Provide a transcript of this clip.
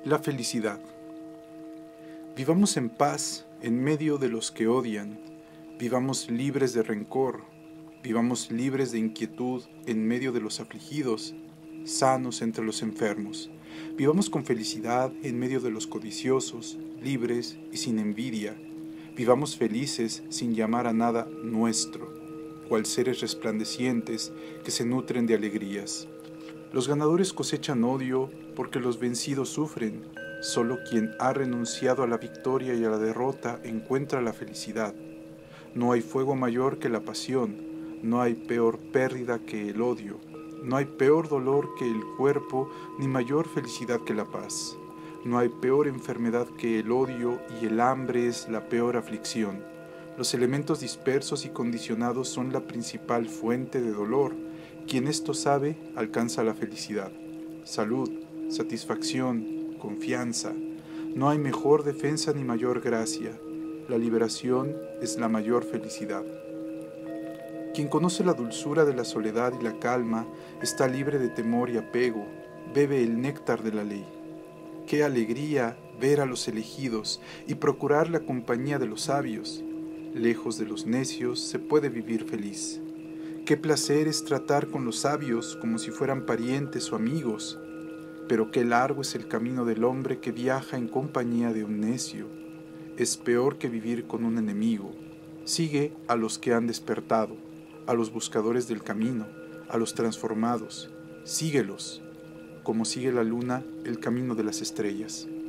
La felicidad. Vivamos en paz en medio de los que odian, vivamos libres de rencor, vivamos libres de inquietud en medio de los afligidos, sanos entre los enfermos, vivamos con felicidad en medio de los codiciosos, libres y sin envidia, vivamos felices sin llamar a nada nuestro, cual seres resplandecientes que se nutren de alegrías. Los ganadores cosechan odio porque los vencidos sufren. Solo quien ha renunciado a la victoria y a la derrota encuentra la felicidad. No hay fuego mayor que la pasión, no hay peor pérdida que el odio, no hay peor dolor que el cuerpo, ni mayor felicidad que la paz. No hay peor enfermedad que el odio y el hambre es la peor aflicción. Los elementos dispersos y condicionados son la principal fuente de dolor. Quien esto sabe, alcanza la felicidad, salud, satisfacción, confianza. No hay mejor defensa ni mayor gracia. La liberación es la mayor felicidad. Quien conoce la dulzura de la soledad y la calma está libre de temor y apego, bebe el néctar de la ley. Qué alegría ver a los elegidos y procurar la compañía de los sabios. Lejos de los necios se puede vivir feliz. Qué placer es tratar con los sabios como si fueran parientes o amigos, pero qué largo es el camino del hombre que viaja en compañía de un necio. Es peor que vivir con un enemigo. Sigue a los que han despertado, a los buscadores del camino, a los transformados. Síguelos, como sigue la luna el camino de las estrellas.